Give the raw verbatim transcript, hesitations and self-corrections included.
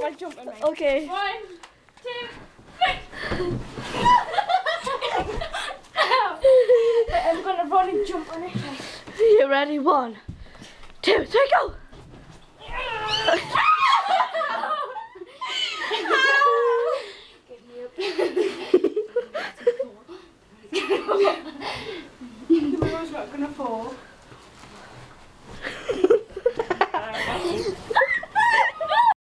Come on, jump on me. Okay. One, two, three. I'm gonna run and jump on it. You ready? One, two, three, go!